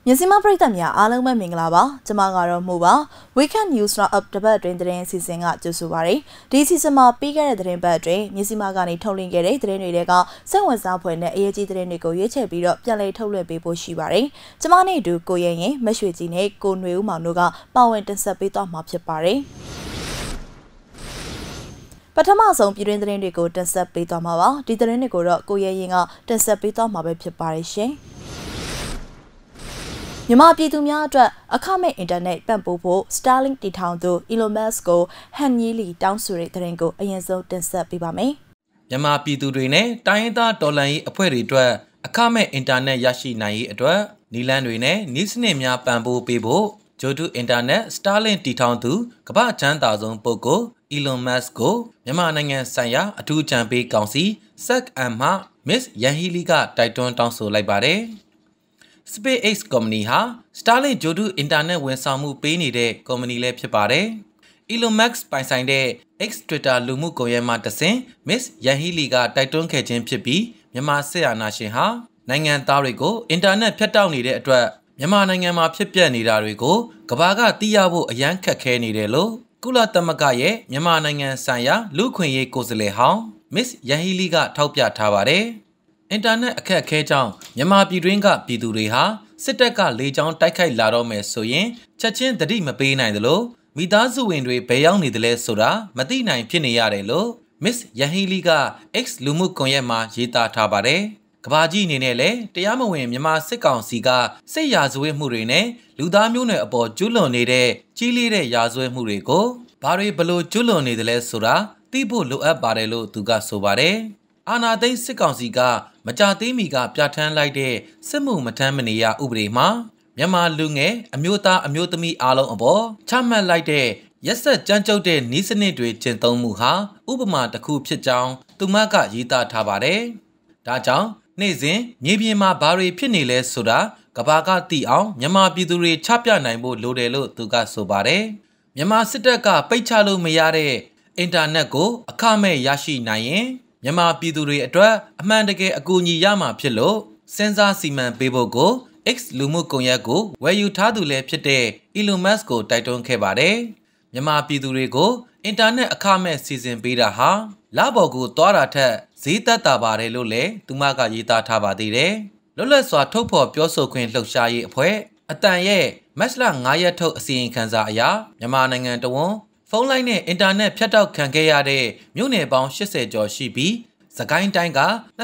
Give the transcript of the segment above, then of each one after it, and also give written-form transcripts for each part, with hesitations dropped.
Mizzima's Britannia, Alan Minglava, Jamagaro Muba, Weekend News Roundup the bird drain the rain season at Josuari. This is a more bigger than bird drain, Mizzimagani tolling a drain rega, so was up when the AG drain go yet beat up, Jale told people shibari. Jamani do go ye, Meshwitine, go new Manuga, Bowent and Sabit of Mapchapari. But a mass of during the rain go to Sabit of Mava, did the rain go yinga, then Sabit of Mabapari. Yamapi to Miadra, a common internet bamboo, Starlink the town to Elon Musk go, Henry down Surrey Tarango, and so denser Pibame. Yamapi to Rene, Diana Dolai, a query drawer, a common internet Yashi Nai a drawer, Nilan Rene, Nisnemia bamboo people, Jodu internet, Starlink the town to, Kaba 10,000 Poco, Elon Musk go, Yamananga Saya, a 2 champion council, Sak and Ma, Miss Yahiliga, Titan Townso Libare. SpaceX company ha Starlink Jodu internet when samu pay ni de company le phit pare Elon Musk ပိုင်ဆိုင်တဲ့ X Twitter လူမှုကွန်ရက်မှာတဆင့် Miss Yahili ကတိုက်တွန်းခဲ့ခြင်းဖြစ်ပြီးမြန်မာစစ်အာဏာရှင်ဟာနိုင်ငံသားတွေကိုအင်တာနက်ဖြတ်တောက်နေတဲ့အတွက်မြန်မာနိုင်ငံမှာဖြစ်ပျက်နေတာတွေကိုကမ္ဘာကသိရဖို့အရန်ခက်ခဲနေတယ်လို့ကုလသမဂ္ဂရဲ့မြန်မာနိုင်ငံဆိုင်ရာလူခွင့်ရေးကိုယ်စားလှယ်ဟောင်း Miss Yahili ကထောက်ပြထားပါတယ်အင်တာနက်အခက်အခဲကြောင့်မြန်မာပြည်တွင်းကပြည်သူတွေဟာစစ်တပ်ကလေကြောင်းတိုက်ခိုက်လာတော့မယ်ဆိုရင်ချက်ချင်းတတိမပေးနိုင်သလိုမိသားစုဝင်တွေဘယ်ရောက်နေသလဲဆိုတာမသိနိုင်ဖြစ်နေရတယ်လို့ Miss Yahili က X လူမှုကွန်ရက်မှာရေးသားထားပါတယ်။ကဘာကြီးအနေနဲ့လည်းတရားမဝင်မြန်မာစစ်ကောင်စီကစစ်ရာဇဝတ်မှုတွေနဲ့လူသားမျိုးနွယ်အပေါ်ကျူးလွန်နေတဲ့ကြီးလေးတဲ့ရာဇဝတ်မှုတွေကိုဘာတွေဘလို့ကျူးလွန်နေသလဲဆိုတာသိဖို့လိုအပ်ပါတယ်လို့သူကဆိုပါတယ်။အာနာသိန်းစစ်ကောင်စီကမကြသေးမီကပြဋ္ဌာန်းလိုက်တဲ့စစ်မှုမထမ်းမနေရဥပဒေမှာမြန်မာလူငယ်အမျိုးသားအမျိုးသမီးအားလုံးအပေါ်ချမှတ်လိုက်တဲ့ရက်စက်ကြမ်းကြုတ်တဲ့နည်းစနစ်တွေကျင့်သုံးမှုဟာဥပမာတစ်ခုဖြစ်ကြောင်းသူမကရေးသားထားပါတယ်။ဒါကြောင့်နေ့စဉ်မြေပြင်မှာဘာတွေဖြစ်နေလဲဆိုတာကဘာကသိအောင်မြန်မာပြည်သူတွေချပြနိုင်ဖို့လိုတယ်လို့သူကဆိုပါတယ်။မြန်မာစစ်တပ်ကပိတ်ချလို့မရတဲ့အင်တာနက်ကိုအခမဲ့ရရှိနိုင်ရင်မြန်မာပြည်သူတွေအတွက်အမှန်တကယ်အကူအညီရမှာဖြစ်လို့စဉ်းစားစီမံပေးဖို့ကို X လူမှုကွန်ရက်ကိုဝယ်ယူထားသူလည်းဖြစ်တဲ့ Elon Musk ကိုတိုက်တွန်းခဲ့ပါတယ်။မြန်မာပြည်သူတွေကိုအင်တာနက်အခမဲ့စီစဉ်ပေးတာဟာလဘော်ကိုသွားတာထက်ဈေးသက်သာပါတယ်လို့လည်းသူမကရေးသားထားပါသေးတယ်။လွတ်လပ်စွာထုတ်ဖော်ပြောဆိုခွင့်လှုပ်ရှားရေးအဖွဲ့အတန်ရဲ့မတ်လ9ရက်ထုတ်အစီရင်ခံစာအရမြန်မာနိုင်ငံတဝန်းဖုန်းလိုင်းနဲ့အင်တာနက်ဖြတ်တောက်ခံခဲ့ရတဲ့မြို့နယ်ပေါင်း80ကျော်ရှိပြီးစကိုင်းတိုင်းက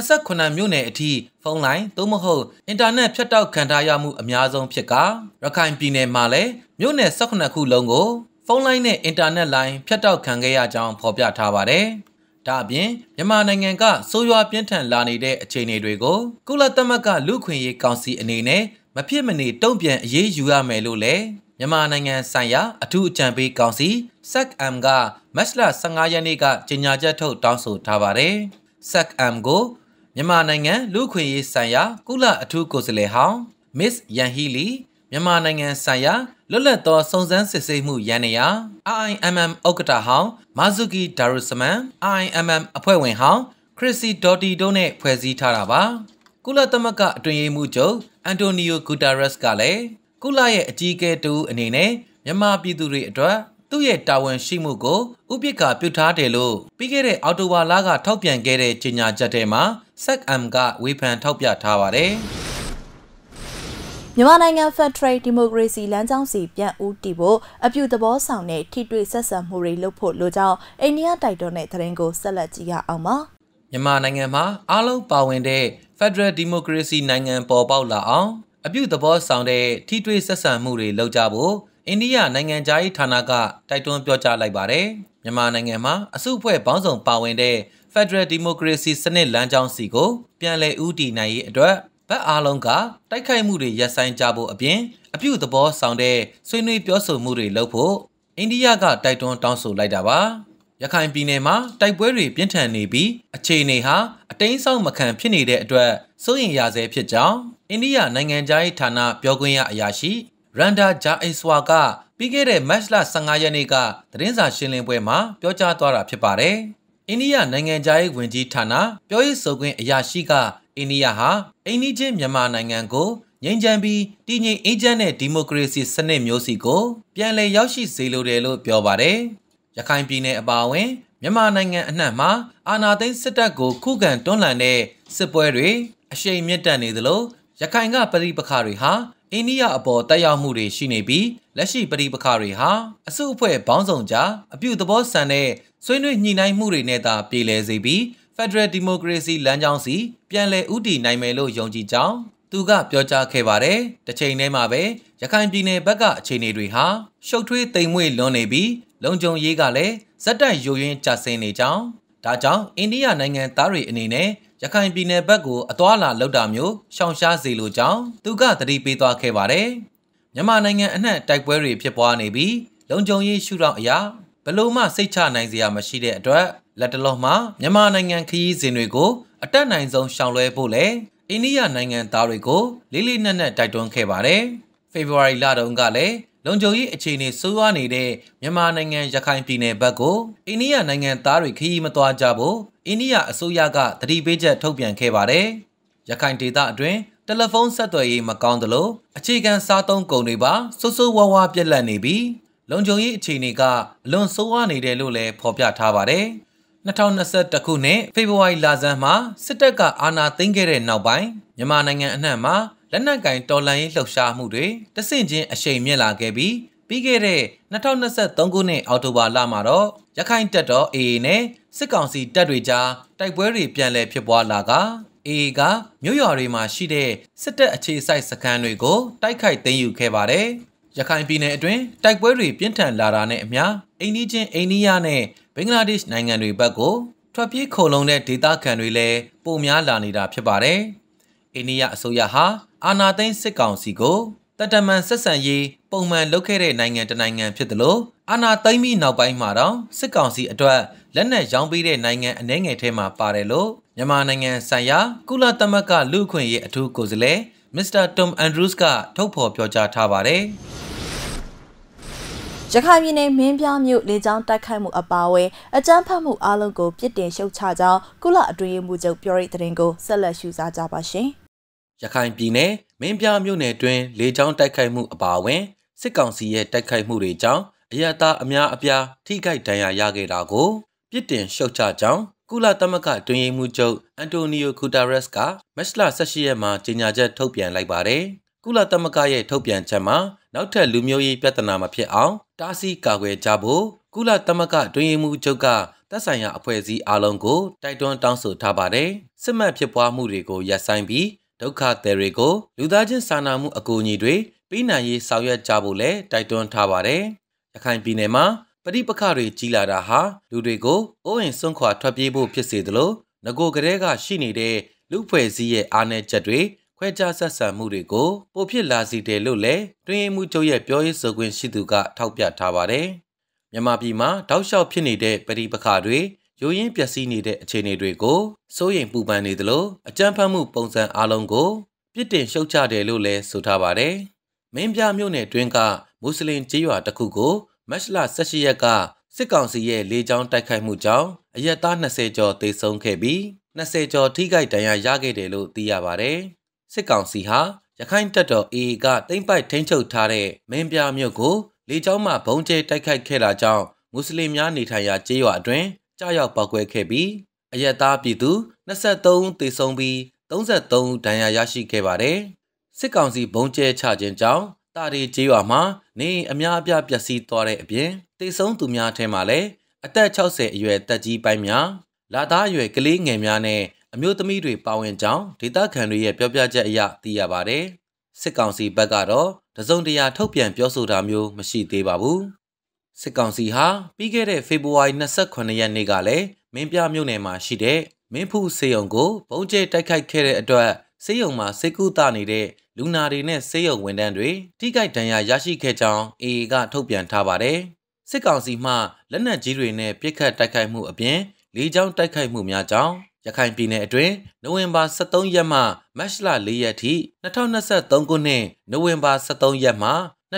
28မြို့နယ်အထိဖုန်းလိုင်းသို့မဟုတ်အင်တာနက်ဖြတ်တောက်ခံထားရမှုအများဆုံးဖြစ်ကရခိုင်ပြည်နယ်မှာလည်းမြို့နယ်18ခုလုံးကိုဖုန်းလိုင်းနဲ့အင်တာနက်လိုင်းဖြတ်တောက်ခံခဲ့ရကြောင်းဖော်ပြထားပါတယ်။ဒါအပြင်မြန်မာနိုင်ငံကဆိုးရွားပြင်းထန်လာနေတဲ့အခြေအနေတွေကိုကုလသမဂ္ဂလူ့ခွင့်ရေးကောင်စီအနေနဲ့မဖြစ်မနေတုံ့ပြန်အရေးယူရမယ်လို့လည်းမြန်မာနိုင်ငံဆိုင်ရာအထူးအကြံပေးကောင်စီ SAC-M ကမတ်လ15ရက်နေ့ကကြေညာချက်ထုတ်တောင်းဆိုထားပါတယ်။ SAC-M ကိုမြန်မာနိုင်ငံလူ့ခွင့်ရေးဆိုင်ရာကုလအထူးကိုယ်စားလှယ်ဟောင်း Miss Yahili မြန်မာနိုင်ငံဆိုင်ရာလွတ်လပ်သောစုံစမ်းစစ်ဆေးမှုရန်နေရာ IIMM ဥက္ကဋ္ဌဟောင်း Marzuki Darusman IIMM အဖွဲ့ဝင်ဟောင်း Chrissy Doty တို့နဲ့ဖွဲ့စည်းထားတာပါ။ကုလသမဂ္ဂအတွင်းရေးမှူးချုပ် Antonio Guterres ကလည်းကုလရဲ့အကြီးအကဲတူအနေနဲ့မြန်မာပြည်သူတွေအတွက်သူ့ရဲ့တာဝန်ရှိမှုကိုဥပက္ခပြုထားတယ်လို့ပြီးခဲ့တဲ့အောက်တိုဘာလကထောက်ပြန်ခဲ့တဲ့ကြေညာချက်ထဲမှာ SAC-M ကဝေဖန်ထောက်ပြထားပါတယ်။မြန်မာနိုင်ငံ Federal Democracy လမ်းကြောင်းစီပြန်ဦးတည်ဖို့အပြုသဘောဆောင်တဲ့ထိတွေ့ဆက်ဆံမှုတွေလုပ်ဖို့လိုကြောင်းအိန္ဒိယတိုက်တွန်းတဲ့သတင်းကိုဆက်လက်ကြည့်ရအောင်ပါ။မြန်မာနိုင်ငံမှာအားလုံးပါဝင်တဲ့ Federal Democracy နိုင်ငံပေါ်ပေါက်လာအောင်အပြုသဘောဆောင်တဲ့ထိတွေ့ဆက်ဆံမှုတွေလုပ်ကြဖို့အိန္ဒိယနိုင်ငံသားရေးဌာနကတိုက်တွန်းပြောကြားလိုက်ပါတယ်။မြန်မာနိုင်ငံမှာအစုအဖွဲ့ပေါင်းစုံပါဝင်တဲ့ Federal Democracy စနစ်လမ်းကြောင်းစီကိုပြန်လည်ဦးတည်နိုင်ရေးအတွက်ဘက်အားလုံးကတိုက်ခိုက်မှုတွေရပ်ဆိုင်းကြဖို့အပြင်အပြုသဘောဆောင်တဲ့ဆွေးနွေးပြောဆိုမှုတွေလုပ်ဖို့အိန္ဒိယကတိုက်တွန်းတောင်းဆိုလိုက်တာပါ။ရခိုင်ပြည်နယ်မှာတိုက်ပွဲတွေပြင်းထန်နေပြီးအခြေအနေဟာအတိမ်းဆောက်မခံဖြစ်နေတဲ့အတွက်စိုးရိမ်ရဆဲဖြစ်ကြောင်းအိန္ဒိယနိုင်ငံသားရေးဌာနပြောခွင့်ရအရာရှိRoundup ဂျာအိဆွာကပြီးခဲ့တဲ့မတ်လ15ရက်နေ့ကသတင်းစာရှင်းလင်းပွဲမှာပြောကြားသွားတာဖြစ်ပါတယ်။အိန္ဒိယနိုင်ငံသားရေးဝန်ကြီးဌာနပြောရေးဆိုခွင့်အရာရှိကအိန္ဒိယဟာအိန္ဒိချင်းမြန်မာနိုင်ငံကိုငြိမ်းချမ်းပြီးတည်ငြိမ်အေးချမ်းတဲ့ဒီမိုကရေစီစနစ်မျိုးစီကိုပြန်လည်ရောက်ရှိစေလိုတယ်လို့ပြောပါတယ်။ရခိုင်ပြည်နယ်အပါအဝင်မြန်မာနိုင်ငံအနှံ့မှာအာဏာသိမ်းစစ်တပ်ကိုခုခံတွန်းလှန်တဲ့စစ်ပွဲတွေအရှိန်မြင့်တက်နေသလိုရခိုင်ကပဋိပက္ခတွေဟာအိန္ဒိယအပေါ်တက်ရောက်မှုတွေရှိနေပြီးလက်ရှိပဋိပက္ခတွေဟာအစုအဖွဲ့ပေါင်းစုံကြားအပြုသဘောဆန်တဲ့ဆွေးနွေးညှိနှိုင်းမှုတွေနဲ့သာပြေလည်စေပြီး Federal Democracy လမ်းကြောင်းစီပြန်လည်ဦးတည်နိုင်မယ်လို့ယုံကြည်ကြောင်းသူကပြောကြားခဲ့ပါတယ်။တစ်ချိန်တည်းမှာပဲရခိုင်ပြည်နယ်ဘက်ကအခြေအနေတွေဟာရှုပ်ထွေးသိမ်မွေ့လွန်းနေပြီးလုံခြုံရေးကလည်းဇက်တိုက်ယိုယွင်းကျဆင်းနေကြောင်းဒါကြောင့်အိန္ဒိယနိုင်ငံသားတွေအနေနဲ့ရခိုင်ပြည်နယ်ဘက်ကိုအသွာလာလောက်တာမျိုးရှောင်ရှားစေလိုကြောင်းသူကသတိပေးသွားခဲ့ပါတယ်။မြန်မာနိုင်ငံအနှံ့တိုက်ပွဲတွေဖြစ်ပွားနေပြီးလုံခြုံရေးရှုထောင့်အရာဘလို့မှစိတ်ချနိုင်စရာမရှိတဲ့အတွက်လက်တလုံးမှာမြန်မာနိုင်ငံခရီးစဉ်တွေကိုအတက်နိုင်ဆုံးရှောင်လွှဲဖို့လဲအိန္ဒိယနိုင်ငံသားတွေကိုလေးလေးနက်နက်တိုက်တွန်းခဲ့ပါတယ်။ဖေဖော်ဝါရီလတုန်းကလည်းလုံခြုံရေးအခြေအနေဆိုးရွားနေတဲ့မြန်မာနိုင်ငံရခိုင်ပြည်နယ်ဘက်ကိုအိန္ဒိယနိုင်ငံသားတွေခရီးမသွားကြဖို့အိန္ဒိယအစိုးရကသတိပေးချက်ထုတ်ပြန်ခဲ့ပါတယ်။ရခိုင်ဒေသအတွင်းတယ်လီဖုန်းဆက်သွယ်ရေးမကောင်းသလိုအခြေခံစားသုံးကုန်တွေပါဆိုးဆိုးဝါးဝါးပြက်လက်နေပြီးလုံခြုံရေးအခြေအနေကအလွန်ဆိုးဝါးနေတယ်လို့လည်းဖော်ပြထားပါတယ်။2021ခုနှစ်ဖေဖော်ဝါရီလဆန်းမှာစစ်တပ်ကအာဏာသိမ်းခဲ့တဲ့နောက်ပိုင်းမြန်မာနိုင်ငံအနှံ့မှာလက်နက်ကင်တော်လှန်ရေးလှုပ်ရှားမှုတွေတဆင့်ချင်းအရှိန်မြင့်လာခဲ့ပြီးပြီးခဲ့တဲ့2023ခုနှစ်အောက်တိုဘာလမှာတော့ရခိုင်တပ်တော် AA နဲ့စစ်ကောင်စီတပ်တွေကြားတိုက်ပွဲတွေပြန်လည်ဖြစ်ပွားလာက AA ကမြို့ရွာတွေမှာရှိတဲ့စစ်တပ်အခြေစိုက်စခန်းတွေကိုတိုက်ခိုက်သိမ်းယူခဲ့ပါတယ်။ရခိုင်ပြည်နယ်အတွင်းတိုက်ပွဲတွေပြင်းထန်လာတာနဲ့အမျှအိန္ဒိချင်းအိန္ဒိယနဲ့ဘင်္ဂလားဒေ့ရှ်နိုင်ငံတွေဘက်ကိုထွက်ပြေးခိုလုံတဲ့ဒေသခံတွေလည်းပိုများလာနေတာဖြစ်ပါတယ်။အိန္ဒိယအစိုးရဟာအာဏာသိမ်းစစ်ကောင်စီကိုတမန်ဆက်ဆံရေးပုံမှန်လုပ်ခဲ့တဲ့နိုင်ငံတစ်နိုင်ငံဖြစ်သလိုအာဏာသိမ်းပြီးနောက်ပိုင်းမှာတော့စစ်ကောင်စီအတွက်လက်နက်ရောင်းပေးတဲ့နိုင်ငံအနည်းငယ်ထဲမှာပါတယ်လို့မြန်မာနိုင်ငံဆိုင်ရာကုလသမဂ္ဂလူ့အခွင့်အရေးအထူးကိုယ်စားလှယ်မစ္စတာတွမ်အန်ဒရူးစ်ကထုတ်ဖော်ပြောကြားထားပါတယ်။ရခိုင်ပြည်နယ်မင်းပြားမြို့လေကြောင်းတိုက်ခိုက်မှုအပါအဝင်အကြမ်းဖက်မှုအလုံးကိုပြစ်တင်ရှုတ်ချကြောင်းကုလအတွင်းရေးမှူးချုပ်ပြောတဲ့သတင်းကိုဆက်လက်ရှုစားကြပါရှင်။ရခိုင်ပြည်နယ်မင်းပြားမြို့နယ်တွင်လေကြောင်းတိုက်ခိုက်မှုအပါအဝင်စစ်ကောင်စီရဲ့တိုက်ခိုက်မှုတွေကြောင့်အရတားအများအပြားထိခိုက်ဒဏ်ရာရခဲ့တာကိုပြစ်တင်ရှုတ်ချကြောင်းကုလသမဂ္ဂအတွင်းရေးမှူးချုပ်အန်တိုနီယိုဂူတာရက်စ်ကမတ်လ18ရက်မှာကြေညာချက်ထုတ်ပြန်လိုက်ပါတယ်။ကုလသမဂ္ဂရဲ့ထုတ်ပြန်ချက်မှာနောက်ထပ်လူမျိုးရေးပြဿနာမဖြစ်အောင်တားဆီးကာကွယ်ကြဖို့ကုလသမဂ္ဂအတွင်းရေးမှူးချုပ်ကသက်ဆိုင်ရာအဖွဲ့အစည်းအားလုံးကိုတိုက်တွန်းတောင်းဆိုထားပါတယ်။စစ်မှန်ဖြစ်ပွားမှုတွေကိုရပ်ဆိုင်းပြီးဒုက္ခသည်တွေကိုလူသားချင်းစာနာမှုအကူအညီတွေပေးနိုင်ရေးဆောင်ရွက်ကြဖို့လည်းတိုက်တွန်းထားပါတယ်။ရခိုင်ပြည်နယ်မှာပဋိပက္ခတွေကြီးလာတာဟာလူတွေကိုအိုးအိမ်စွန့်ခွာထွက်ပြေးဖို့ဖြစ်စေသလိုငကိုကလေးကရှိနေတဲ့လူဖွဲ့စည်းရဲ့အားနည်းချက်တွေခွဲခြားဆက်ဆံမှုတွေကိုပိုဖြစ်လာစေတယ်လို့လည်းတွင်ရေးမှုချုပ်ရဲ့ပြောရေးဆိုခွင့်ရှိသူကထောက်ပြထားပါတယ်။မြန်မာပြည်မှာတောက်လျှောက်ဖြစ်နေတဲ့ပဋိပက္ခတွေယိုယင်းပျက်စီးနေတဲ့အခြေအနေတွေကိုစိုးရိမ်ပူပန်နေသလိုအကြမ်းဖက်မှုပုံစံအလုံးကိုပြစ်တင်ရှုတ်ချတယ်လို့လည်းဆိုထားပါတယ်။မင်းပြမြို့နယ်တွင်းကမွတ်စလင်ကျေးရွာတစ်ခုကိုမတ်လ18ရက်ကစစ်ကောင်စီရဲ့လေကြောင်းတိုက်ခိုက်မှုကြောင့်အရက်သား20ကျော်သေဆုံးခဲ့ပြီး20ကျော်ထိခိုက်ဒဏ်ရာရခဲ့တယ်လို့သိရပါတယ်။စစ်ကောင်စီဟာရခိုင်တပ်တော် AA ကသိမ်းပိုက်ထိန်းချုပ်ထားတဲ့မင်းပြမြို့ကိုလေကြောင်းမှဘုံကျဲတိုက်ခိုက်ခဲ့တာကြောင့်မွတ်စလင်များနေထိုင်ရာကျေးရွာအတွင်းကြားရောက်ပောက်ကွဲခဲ့ပြီးအရက်သားပြည်သူ23ဦးသေဆုံးပြီး33ဦးဒဏ်ရာရရှိခဲ့ပါတယ်။စစ်ကောင်စီဘုံကျဲချခြင်းကြောင့်တာရီကျေးရွာမှာနေအများအပြားပျက်စီးသွားတဲ့အပြင်သေဆုံးသူများထဲမှာလည်းအသက်60အရွယ်တက်ကြီးပိုင်းများလာသားအရွယ်ကလေးငယ်များနဲ့အမျိုးသမီးတွေပါဝင်ကြောင်းဒေသခံတွေရဲ့ပြောပြချက်အရသိရပါတယ်။စစ်ကောင်စီဘက်ကတော့တစုံတရာထုတ်ပြန်ပြောဆိုတာမျိုးမရှိသေးပါဘူး။စစ်ကောင်စီဟာပြီးခဲ့တဲ့ဖေဖော်ဝါရီ28ရက်နေ့ကလည်းမင်းပြမြို့နယ်မှာရှိတဲ့မင်းဖူးစေယုံကိုဘုံကျဲတိုက်ခိုက်ခဲ့တဲ့အတွက်စေယုံမှာစိတ်ကူးတာနေတဲ့လူနာတွေနဲ့စေယုံဝန်ထမ်းတွေထိခိုက်ဒဏ်ရာရရှိခဲ့ကြောင်း AA ကထုတ်ပြန်ထားပါတယ်။စစ်ကောင်စီမှလက်နက်ကြီးတွေနဲ့ပစ်ခတ်တိုက်ခိုက်မှုအပြင်လေကြောင်းတိုက်ခိုက်မှုများကြောင့်ရခိုင်ပြည်နယ်အတွင်းနိုဝင်ဘာ23ရက်မှမတ်လ4ရက်ထိ2023ခုနှစ်နိုဝင်ဘာ23ရက်မှ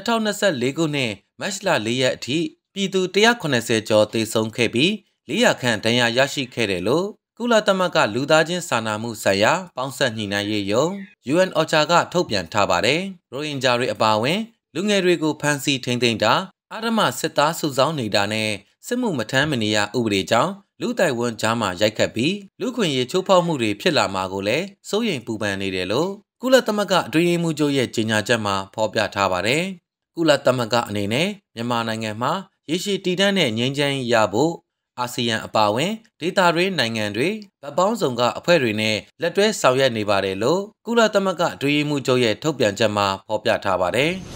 2024ခုနှစ်မတ်လ4ရက်အထိပြည်သူ180ကျော်သေဆုံးခဲ့ပြီး400ခန့်ဒဏ်ရာရရှိခဲ့တယ်လို့ကုကုလသမဂ္ဂလူသားချင်းစာနာမှုဆိုင်ရာပေါင်းစပ်ညှိနှိုင်းရေးယုံ UN OCHA ကထုတ်ပြန်ထားပါတယ်။ရိုဟင်ဂျာတွေအပါအဝင်လူငယ်တွေကိုဖမ်းဆီးထိန်းသိမ်းတာအာဓမ္မစစ်သားစုဆောင်းနေတာနဲ့စစ်မှုမထမ်းမနေရဥပဒေကြောင့်လူတိုက်ဝန်းကြားမှာရိုက်ခတ်ပြီးလူခွင့်ရေးချိုးဖောက်မှုတွေဖြစ်လာမှာကိုလည်းစိုးရိမ်ပူပန်နေတယ်လို့ကုလသမဂ္ဂအတွင်းရေးမှူးချုပ်ရဲ့ကြေညာချက်မှာဖော်ပြထားပါတယ်။ကုလသမဂ္ဂအနေနဲ့မြန်မာနိုင်ငံမှာရေရှည်တည်တံ့တဲ့ငြိမ်းချမ်းရေးရဖို့အာဆီယံအပါအဝင်ဒေသတွင်းနိုင်ငံတွေဗတ်ပေါင်းဆောင်ကအဖွဲ့တွေနဲ့လက်တွဲဆောင်ရွက်နေပါတယ်လို့ကုလသမဂ္ဂအတွင်းရေးမှူးချုပ်ရဲ့ထုတ်ပြန်ချက်မှာဖော်ပြထားပါတယ်။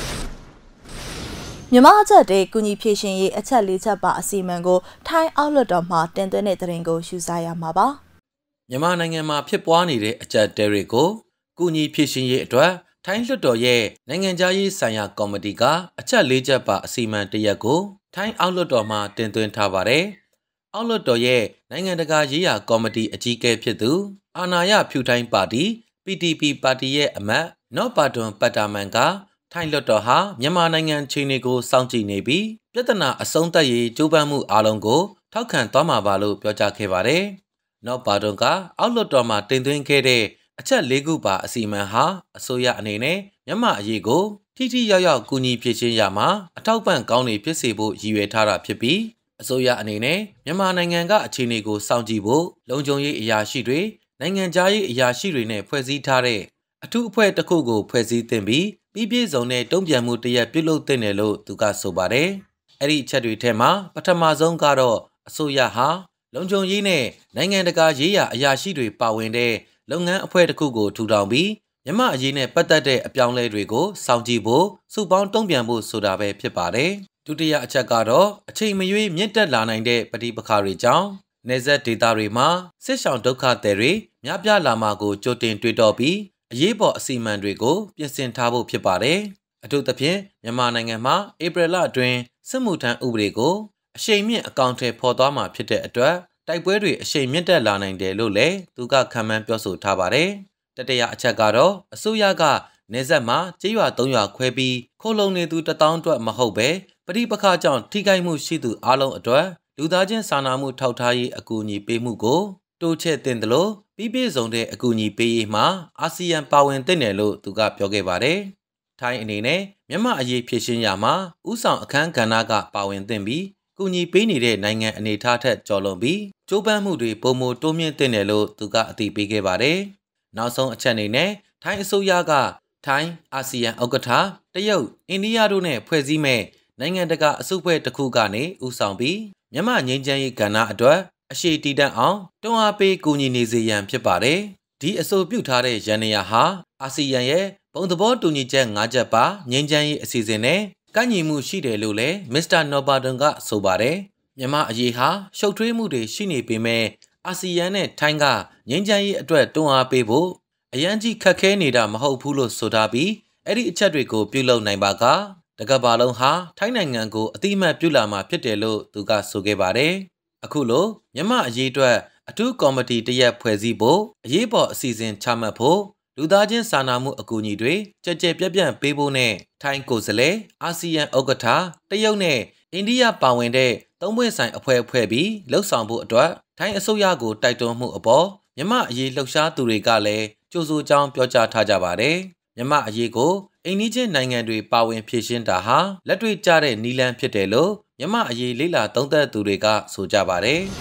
မြန်မာအချက်တွေကုညီဖြည့်ရှင်ရေးအချက်၄ချက်ပါအစီအမံကိုထိုင်းအောက်လွှတ်တော်မှတင်သွင်းတဲ့သတင်းကိုရှုစားရမှာပါ။မြန်မာနိုင်ငံမှာဖြစ်ပွားနေတဲ့အချက်တွေကိုကုညီဖြည့်ရှင်ရေးအတွက်ထိုင်းလွှတ်တော်ရဲ့နိုင်ငံခြားရေးဆိုင်ရာကော်မတီကအချက်၄ချက်ပါအစီအမံတစ်ရပ်ကိုထိုင်းအောက်လွှတ်တော်မှတင်သွင်းထားပါတယ်။အောက်လွှတ်တော်ရဲ့နိုင်ငံတကာရေးရာကော်မတီအကြီးအကဲဖြစ်သူအာဏာရဖြူထိုင်းပါတီ PTP ပါတီရဲ့အမတ်နော့ပါတွန်ပတ်တာမန်ကထိုင်းလွှတ်တော်ဟာမြန်မာနိုင်ငံခြေနေကိုစောင့်ကြည့်နေပြီးပြဿနာအဆုံးသတ်ရေးကြိုးပမ်းမှုအလုံးကိုထောက်ခံသွားမှာပါလို့ပြောကြားခဲ့ပါတယ်။နော့ပါတွန်ကအောက်လွှတ်တော်မှာတင်သွင်းခဲ့တဲ့အချက်၄ခုပါအစီအမံဟာအစိုးရအနေနဲ့မြန်မာအရေးကိုထိထိရောက်ရောက်ကူညီဖြည့်ရှင်းရမှာအထောက်ပံ့ကောင်းတွေဖြစ်စေဖို့ရည်ရွယ်ထားတာဖြစ်ပြီးအစိုးရအနေနဲ့မြန်မာနိုင်ငံကအခြေအနေကိုစောင့်ကြည့်ဖို့လုံခြုံရေးအရာရှိတွေနိုင်ငံခြားရေးအရာရှိတွေနဲ့ဖွဲ့စည်းထားတဲ့အထူးအဖွဲ့တစ်ခုကိုဖွဲ့စည်းသင့်ပြီးပြည်ပြည့်စုံတဲ့တုံ့ပြန်မှုတစ်ရပ်ပြုလုပ်သင့်တယ်လို့သူကဆိုပါတယ်။အဲ့ဒီအချက်တွေထဲမှာပထမဆုံးကတော့အစိုးရဟာလုံခြုံရေးနဲ့နိုင်ငံတကာရေးရာအရာရှိတွေပါဝင်တဲ့လုပ်ငန်းအဖွဲ့တစ်ခုကိုထူထောင်ပြီးမြန်မာအရေးနဲ့ပတ်သက်တဲ့အပြောင်းအလဲတွေကိုစောင့်ကြည့်ဖို့စုပေါင်းတုံ့ပြန်ဖို့ဆိုတာပဲဖြစ်ပါတယ်။ဒုတိယအချက်ကတော့အချိန်မရွေးမြင့်တက်လာနိုင်တဲ့ပဋိပက္ခတွေကြောင့်နယ်စပ်ဒေသတွေမှာစစ်ရှောင်ဒုက္ခသည်တွေများပြားလာမှာကိုကြိုတင်တွေးတောပြီးအရေးပေါ်အစီအမံတွေကိုပြင်ဆင်ထားဖို့ဖြစ်ပါတယ်။အထူးသဖြင့်မြန်မာနိုင်ငံမှာဧပြီလအတွင်းစစ်မှုထမ်းဥပဒေကိုအရှိန်မြင့်အကောင့်ထဲပေါ်သွားမှာဖြစ်တဲ့အတွက်တိုက်ပွဲတွေအရှိန်မြင့်တက်လာနိုင်တယ်လို့လည်းသူကခန့်မှန်းပြောဆိုထားပါတယ်။တတိယအချက်ကတော့အစိုးရကနေဆက်မှာကြေးရွာ၃ရွာခွဲပြီးခိုးလုံနေသူ1000အတွက်မဟုတ်ပဲပဋိပက္ခကြောင့်ထိခိုက်မှုရှိသူအလုံးအတွက်လူသားချင်းစာနာမှုထောက်ထားရေးအကူအညီပေးမှုကိုတိုးချဲ့တင်တယ်လို့ပြည်ပြည့်စုံတဲ့အကူအညီပေးရေးမှာအာဆီယံပါဝင်သင့်တယ်လို့သူကပြောခဲ့ပါတယ်။ထိုင်းအနေနဲ့မြန်မာအရေးဖြည့်ရှင်းရမှာဥဆောင်အခမ်းကဏ္ဍကပါဝင်သင့်ပြီးကူညီပေးနေတဲ့နိုင်ငံအနေအထားထက်ကျော်လွန်ပြီးကြိုးပမ်းမှုတွေပုံမတိုးမြင့်သင့်တယ်လို့သူကအသိပေးခဲ့ပါတယ်။နောက်ဆုံးအချက်အနေနဲ့ထိုင်းအစိုးရကထိုင်းအာဆီယံဥက္ကဋ္ဌတရုတ်အိန္ဒိယတို့နဲ့ဖွဲ့စည်းမဲ့နိုင်ငံတကာအစုအဖွဲ့တစ်ခုကနေဦးဆောင်ပြီးမြန်မာငြိမ်းချမ်းရေးကဏ္ဍအတွက်အရှိတည်တံ့အောင်တွန်းအားပေးကူညီနေစေရန်ဖြစ်ပါတယ်။ဒီအဆိုပြုထားတဲ့ရန်နေရာဟာအာဆီယံရဲ့ဘုံသဘောတူညီချက်၅ချက်ပါငြိမ်းချမ်းရေးအစီအစဉ်နဲ့ကန့်ညီမှုရှိတယ်လို့လည်းမစ္စတာနော်ဘာဒွန်ကဆိုပါတယ်။မြန်မာအရေးဟာရှုပ်ထွေးမှုတွေရှိနေပေမဲ့အာဆီယံနဲ့ထိုင်းကငြိမ်းချမ်းရေးအတွက်တွန်းအားပေးဖို့အရန်ကြီးခက်ခဲနေတာမဟုတ်ဘူးလို့ဆိုထားပြီးအဲ့ဒီအချက်တွေကိုပြုလုပ်နိုင်ပါကတကဘာလုံးဟာထိုင်းနိုင်ငံကိုအတိအမှတ်ပြုလာမှာဖြစ်တယ်လို့သူကဆိုခဲ့ပါတယ်။အခုလိုမြန်မာအရေးအတွက်အထူးကော်မတီတစ်ရပ်ဖွဲ့စည်းဖို့အရေးပေါ်အစီအစဉ်ချမှတ်ဖို့လူသားချင်းစာနာမှုအကူအညီတွေကြက်ကြက်ပြန့်ပြန့်ပေးဖို့နဲ့ထိုင်းကိုယ်စားလှယ်အာဆီယံဥက္ကဋ္ဌတရုတ်နဲ့အိန္ဒိယပါဝင်တဲ့သုံးပွင့်ဆိုင်အဖွဲ့ပြီးလှုပ်ဆောင်ဖို့အတွက်ထိုင်းအစိုးရကိုတိုက်တွန်းမှုအပေါ်မြန်မာအရေးလှုပ်ရှားသူတွေကလည်းကြိုးစိုးကြောင်းပြောကြားထားကြပါတယ်။မြန်မာအရေးကိုအိန္ဒိချင်းနိုင်ငံတွေပါဝင်ဖြည့်ရှင်းတာဟာလက်တွေ့ကျတဲ့နည်းလမ်းဖြစ်တယ်လို့မြန်မာအရေးလေ့လာသုံးသပ်သူတွေကဆိုကြပါတယ်။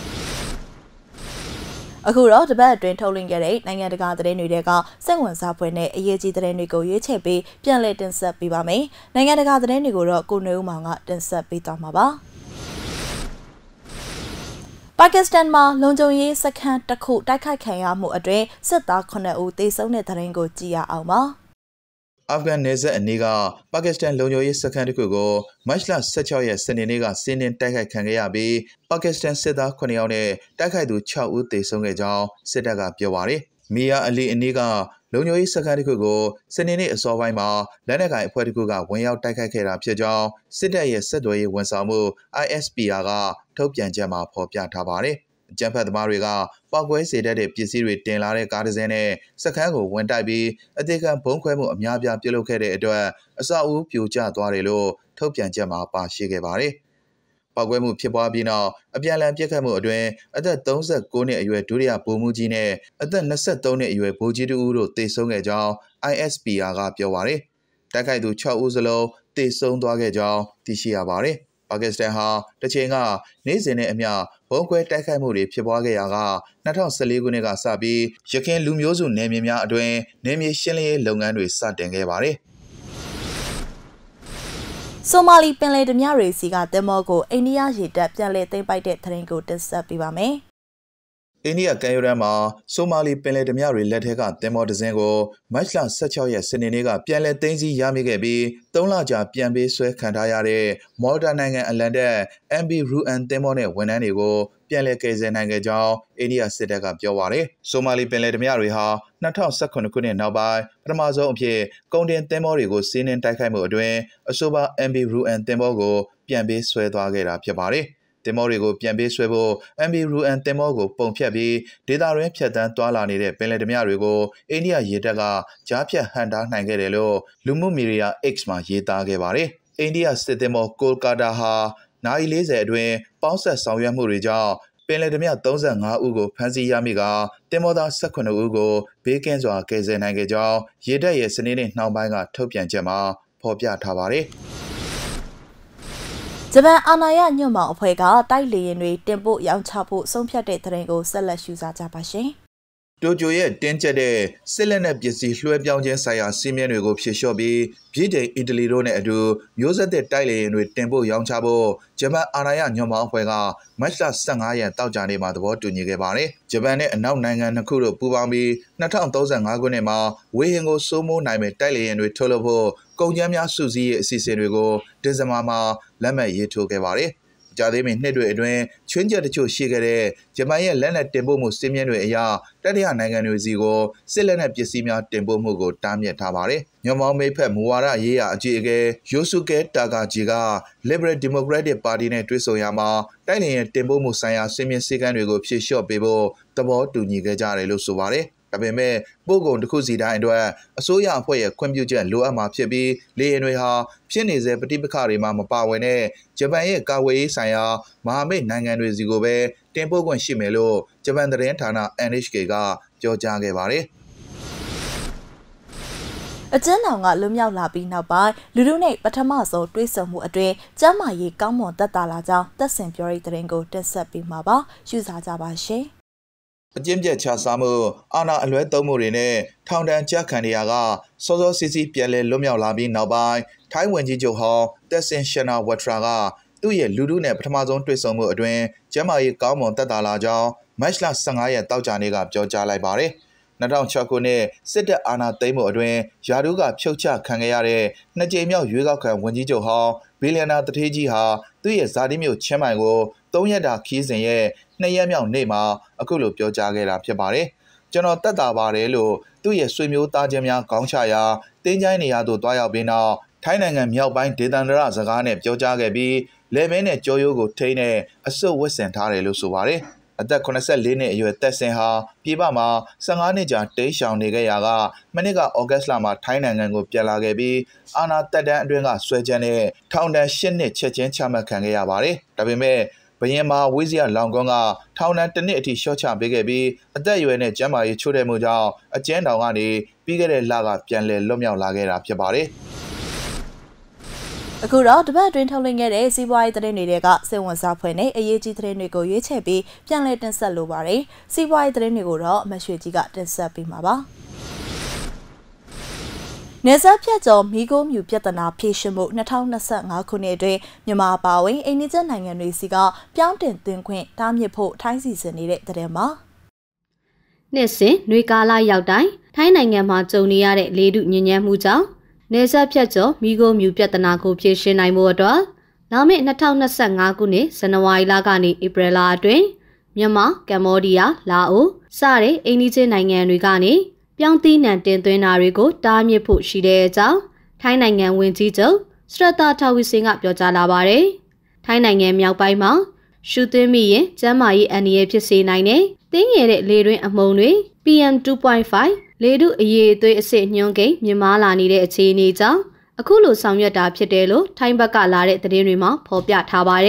အခုတော့တပတ်အတွင်းထုတ်လွှင့်ခဲ့တဲ့နိုင်ငံတကာသတင်းတွေကစိတ်ဝင်စားဖွယ်နဲ့အရေးကြီးသတင်းတွေကိုရွေးချယ်ပြီးပြန်လည်တင်ဆက်ပေးပါမယ်။နိုင်ငံတကာသတင်းတွေကိုတော့ကိုနွေဦးမောင်ကတင်ဆက်ပေးသွားမှာပါ။ပါကစ္စတန်မှာလုံခြုံရေးစခန်းတစ်ခုတိုက်ခိုက်ခံရမှုအတွင်းစစ်သား9ဦးသေဆုံးတဲ့သတင်းကိုကြည့်ရအောင်ပါ။အာဖဂန်နယ်စပ်အနီးကပါကစ္စတန်လုံခြုံရေးစခန်းတစ်ခုကိုမတ်လ16ရက်စနေနေ့ကစီးနင်းတိုက်ခိုက်ခံခဲ့ရပြီးပါကစ္စတန်စစ်သား9ယောက်နဲ့တိုက်ခိုက်သူ6ဦးသေဆုံးခဲ့ကြောင်းစစ်တပ်ကပြောပါတယ်။မီယာအလီအနီးကလုံခြုံရေးစခန်းတစ်ခုကိုစနေနေ့အစောပိုင်းမှာလက်နက်ကိုင်အဖွဲ့တစ်ခုကဝင်ရောက်တိုက်ခိုက်ခဲ့တာဖြစ်ကြောင်းစစ်တပ်ရဲ့စစ်တော်ရေးဝန်ဆောင်မှု ISPR ကထုတ်ပြန်ချက်မှာဖော်ပြထားပါတယ်။အကြမ်းဖက်သမားတွေကပောက်ကွဲစေတတ်တဲ့ပစ္စည်းတွေတင်လာတဲ့ကားတစ်စင်းနဲ့စခန်းကိုဝင်တိုက်ပြီးအသေးခံဘုံခွဲမှုအများပြားပြုလုပ်ခဲ့တဲ့အတွက်အဆောက်အဦပြိုကျသွားတယ်လို့ထုတ်ပြန်ချက်မှာပါရှိခဲ့ပါတယ်။ပောက်ကွဲမှုဖြစ်ပွားပြီးနောက်အပြန်အလှန်ပစ်ခတ်မှုအတွင်းအသက်39နှစ်အရွယ်ဒုတိယဗိုလ်မှူးကြီးနဲ့အသက်23နှစ်အရွယ်ဗိုလ်ကြီးတို့သေဆုံးခဲ့ကြောင်း ISPR ကပြောပါတယ်။တိုက်ခိုက်သူ6ဦးစလုံးသေဆုံးသွားခဲ့ကြောင်းသိရှိရပါတယ်။ပါကစ္စတန်ဟာတစ်ချိန်ကနေ့စဉ်နဲ့အမျှဘုံကွဲတိုက်ခိုက်မှုတွေဖြစ်ပွားခဲ့ရာက2014ခုနှစ်ကစပြီးရခိုင်လူမျိုးစုနယ်မြေများအတွင်းနယ်မြေရှင်းလင်းရေးလုပ်ငန်းတွေစတင်ခဲ့ပါတယ်။ဆိုမာလီပင်လယ်ဓမြတွေစီကတင်မောကိုအိန္ဒိယရေတပ်ပြန်လည်သိမ်းပိုက်တဲ့သတင်းကိုတင်ဆက်ပေးပါမယ်။အိန္ဒိယကမ်းရိုးတန်းမှာဆိုမာလီပင်လယ်ဓမြတွေလက်ထက်ကတင်မောတစ်စင်းကိုမတ်လ16ရက်စနေနေ့ကပြန်လည်သိမ်းဆည်းရမိခဲ့ပြီး3လကြာပြန်ပေးဆွဲခံထားရတဲ့မော်လ်တာနိုင်ငံအလန်တက် MB Ruan တင်မောနဲ့ဝန်ထမ်းတွေကိုပြန်လည်ကယ်ဆယ်နိုင်ခဲ့ကြောင်းအိန္ဒိယစစ်တပ်ကပြောပါတယ်။ဆိုမာလီပင်လယ်ဓမြတွေဟာ2018ခုနှစ်နောက်ပိုင်းပထမဆုံးအဖြစ်ကုန်တင်တင်မောတွေကိုစီးနင်းတိုက်ခိုက်မှုအတွင်းအဆိုပါ MB Ruan တင်မောကိုပြန်ပေးဆွဲသွားခဲ့တာဖြစ်ပါတယ်။တင်မောတွေကိုပြန်ပေးဆွဲဖို့ MB Ruan တင်မောကိုပုံဖြတ်ပြီးဒေသတွင်းဖြတ်တန်းသွားလာနေတဲ့ပင်လယ်ဓမြတွေကိုအိန္ဒိယရေတပ်ကကြားဖြတ်ဟန့်တားနိုင်ခဲ့တယ်လို့လူမှုမီဒီယာ X မှာရေးသားခဲ့ပါတယ်။အိန္ဒိယစစ်တင်မောကိုလကာတာဟာနာရီ40အတွင်းပေါင်းဆက်ဆောင်ရွက်မှုတွေကြောင့်ပင်လယ်ဓမြ35ဦးကိုဖမ်းဆီးရမိကတင်မောသား18ဦးကိုဘေးကင်းစွာကယ်ဆယ်နိုင်ခဲ့ကြောင်းရေတပ်ရဲ့စနေနေ့နှောင်းပိုင်းကထုတ်ပြန်ချက်မှာဖော်ပြထားပါတယ်။ဂျပန်အာဏာရညွှန်ပေါင်းအဖွဲ့ကတိုက်လေယာဉ်တွေတင်ပို့ရောင်းချဖို့ဆုံးဖြတ်တဲ့သတင်းကိုဆက်လက်ရှုစားကြပါရှင်။တိုကျိုရဲ့တင်းကျပ်တဲ့စစ်လက်နက်ပစ္စည်းလွှဲပြောင်းခြင်းဆိုင်ရာစီးမြင်တွေကိုဖြေလျှော့ပြီးဗြိတိန်အီတလီတို့နဲ့အတူမျိုးဆက်တဲ့တိုက်လေယာဉ်တွေတင်ပို့ရောင်းချဖို့ဂျပန်အာဏာရညွှန်ပေါင်းအဖွဲ့ကမတ်လ15ရက်တောက်ကြနေ့မှာသဘောတူညီခဲ့ပါတယ်။ဂျပန်နဲ့အနောက်နိုင်ငံနှစ်ခုတို့ပူးပေါင်းပြီး2035ခုနှစ်မှာဝေဟင်ကိုစိုးမိုးနိုင်မဲ့တိုက်လေယာဉ်တွေထုတ်လုပ်ဖို့ကုန်ကျန်းများစုစည်းရေးအစီအစဉ်တွေကိုဒီဇင်ဘာမှာလက်မှတ်ရေးထိုးခဲ့ပါတယ်။ကြာသေးမီနှစ်တွေအတွင်းချွင်းချက်တချို့ရှိခဲ့တဲ့ဂျပန်ရဲ့လက်နက်တင်ပို့မှုစီးမြင်တွေအရတတိယနိုင်ငံတွေစီကိုစစ်လက်နက်ပစ္စည်းများတင်ပို့မှုကိုတားမြစ်ထားပါတယ်။ညွန်မောင်းမိတ်ဖက်မူဝါဒရေးရာအကြီးအကဲယိုဆုကဲတာကာဂျီက Liberal Democratic Party နဲ့တွေ့ဆုံရမှာတိုက်လေယာဉ်တင်ပို့မှုဆိုင်ရာစီးမြင်စည်းကမ်းတွေကိုဖြေလျှော့ပေးဖို့သဘောတူညီခဲ့ကြတယ်လို့ဆိုပါတယ်။ဒါပေမဲ့ပို့ကုန်တစ်ခုစီတိုင်းအတွက်အစိုးရအဖွဲ့ရဲ့ခွင့်ပြုချက်လိုအပ်မှာဖြစ်ပြီးလေယာဉ်တွေဟာဖြစ်နေစေပဋိပက္ခတွေမှာမပါဝင်တဲ့ဂျပန်ရဲ့ကာကွယ်ရေးဆိုင်ရာမဟာမိတ်နိုင်ငံတွေစီကိုပဲတင်ပို့ခွင့်ရှိမယ်လို့ဂျပန်သတင်းဌာန NHK ကပြောကြားခဲ့ပါတယ်။အကျဉ်းထောင်ကလွတ်မြောက်လာပြီးနောက်ပိုင်းလူထုနဲ့ပထမဆုံးတွေ့ဆုံမှုအတွင်းကျန်းမာရေးကောင်းမွန်သက်သာလာကြောင်းသက်ဆင်ပြောတဲ့သတင်းကိုတင်ဆက်ပေးမှာပါ။ရှုစားကြပါရှင်။အကျဉ်းပြတ်ချစားမှုအာဏာအလွဲသုံးမှုတွေနဲ့ထောင်ဒဏ်ကျခံနေရကစောစောစီးစီးပြန်လည်လွတ်မြောက်လာပြီးနောက်ပိုင်းထိုင်းဝန်ကြီးချုပ်ဟောင်းတက်ဆင်ရှင်နာဝက်ထရာကသူ့ရဲ့လူထုနဲ့ပထမဆုံးတွေ့ဆုံမှုအတွင်းကျန်းမာရေးကောင်းမွန်သက်သာလာကြောင်းမတ်လ15ရက်တောက်ကြနေ့ကပြောကြားလိုက်ပါတယ်။2006ခုနှစ်စစ်တပ်အာဏာသိမ်းမှုအတွင်းယာဒူးကဖြုတ်ချခံခဲ့ရတဲ့နှစ်ကြိမ်မြောက်ရွေးကောက်ခံဝန်ကြီးချုပ်ဟောင်းဘီလီယံနာတထေးကြီးဟာသူ့ရဲ့ဇာတိမြို့ချင်းမိုင်ကို3ရက်တာခီးစဉ်ရဲ့2ရက်မြောက်နေ့မှာအခုလိုပြောကြားခဲ့တာဖြစ်ပါတယ်။ကျွန်တော်သက်သာပါတယ်လို့သူ့ရဲ့ဆွေမျိုးသားချင်းများခေါင်းချရာတင်းချိုင်းနေရာသို့တွားရောက်ပြီးနောက်ထိုင်းနိုင်ငံမြောက်ပိုင်းဒေသန္တရစကားနဲ့ပြောကြားခဲ့ပြီးလေမင်းနဲ့ကြောရိုးကိုထိန်းနဲ့အစွတ်ဝတ်ဆင်ထားတယ်လို့ဆိုပါတယ်။အသက်84နှစ်အရွယ်တက်ဆင်ဟာပြည်ပမှာ15နှစ်ကြာတိတ်ရှောင်နေခဲ့ရာကမနစ်ကဩဂတ်စ်လမှာထိုင်းနိုင်ငံကိုပြန်လာခဲ့ပြီးအာဏာတက်တန်းအတွင်းကဆွဲချက်နဲ့ထောင်ဒဏ်8နှစ်ချက်ချင်းချမှတ်ခံခဲ့ရပါတယ်။ဒါပေမဲ့ဘရင်မာဝိဇယလောင်ကွန်းကထောင်ဒဏ်1နှစ်အထိလျှော့ချပေးခဲ့ပြီးအသက်အရွယ်နဲ့ကျန်းမာရေးချို့တဲ့မှုကြောင့်အကျဉ်းထောင်ကနေပြီးခဲ့တဲ့လကပြန်လည်လွတ်မြောက်လာခဲ့တာဖြစ်ပါတယ်။အခုတော့တပတ်အတွင်းထုတ်လွှင့်ခဲ့တဲ့စီးပွားရေးသတင်းတွေကစိတ်ဝင်စားဖွယ်နဲ့အရေးကြီးသတင်းတွေကိုရွေးချယ်ပြီးပြန်လည်တင်ဆက်လိုပါတယ်။စီးပွားရေးသတင်းတွေကိုတော့မရွှေကြီးကတင်ဆက်ပေးမှာပါ။နေဆက်ဖြတ်ကျော်မီးကိုမြူပြဿနာဖြေရှင်းမှု2025ခုနှစ်အတွင်းမြန်မာပါဝင်အိန္ဒိယနိုင်ငံတွေစီကပြောင်းတင်သွင်းခွင့်တားမြစ်ဖို့ထိုင်းစီစဉ်နေတဲ့သတင်းမှာနှစ်စဉ်နှွေကာလရောက်တိုင်းထိုင်းနိုင်ငံမှာကြုံနေရတဲ့လေထုညဉ့်ညမ်းမှုကြောင့်နေဆက်ဖြတ်ကျော်မီးကိုမြူပြဿနာကိုဖြေရှင်းနိုင်ဖို့အတွက်လာမယ့်2025ခုနှစ်ဇန်နဝါရီလကနေဧပြီလအတွင်းမြန်မာကမ္ဘောဒီးယားလာအိုစတဲ့အိန္ဒိယနိုင်ငံတွေကနေပြောင်းသီးနှံတင်သွင်းတာတွေကိုတားမြစ်ဖို့ရှိတဲ့အကြောင်းထိုင်းနိုင်ငံဝန်ကြီးချုပ်စရတာထဝီစင်ကပြောကြားလာပါတယ်။ထိုင်းနိုင်ငံမြောက်ပိုင်းမှာရှုသွင်းမိရင်ကျန်းမာရေးအန္တရာယ်ဖြစ်စေနိုင်တဲ့တင်းငယ်တဲ့လေတွင်းအမှုန်တွေ PM2.5 လေထုအရည်အသွေးအဆင့်ညွှန်းကိန်းမြင့်မားလာနေတဲ့အခြေအနေကြောင့်အခုလိုဆောင်ရွက်တာဖြစ်တယ်လို့ထိုင်းဘက်ကလာတဲ့သတင်းတွေမှာဖော်ပြထားပါတယ်